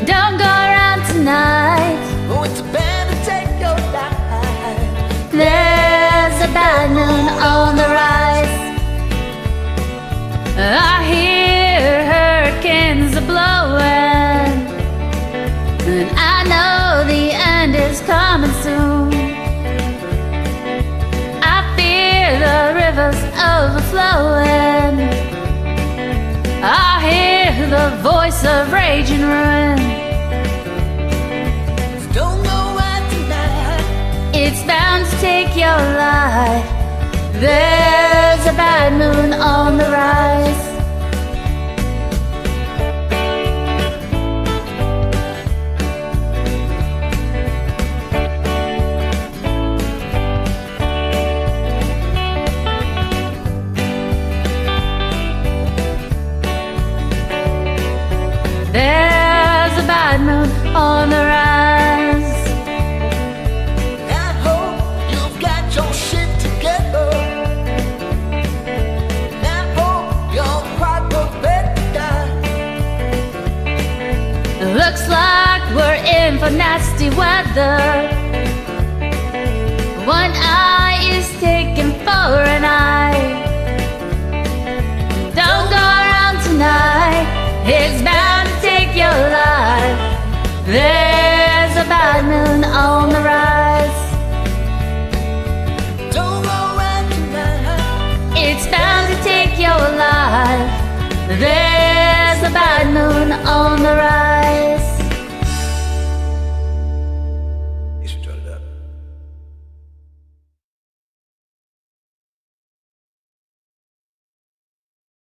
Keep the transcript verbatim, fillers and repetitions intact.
Don't go around tonight. Oh, it's bound to take your life. There's a bad moon on the rise. I hear hurricanes are blowing, and I know the end is coming soon. I fear the rivers overflowing. I hear the voice of rage and ruin. Don't go out tonight. It's bound to take your life. There's a bad moon on the rise. There's a bad moon on the rise. I hope you've got your shit together. I hope you're quite prepared to die. Looks like we're in for nasty weather. One eye is taken for an eye. Don't go around tonight. It's bound to take your life. There's a bad moon on the rise. Don't go out tonight. It's bound to take your life. There's a bad moon on the rise.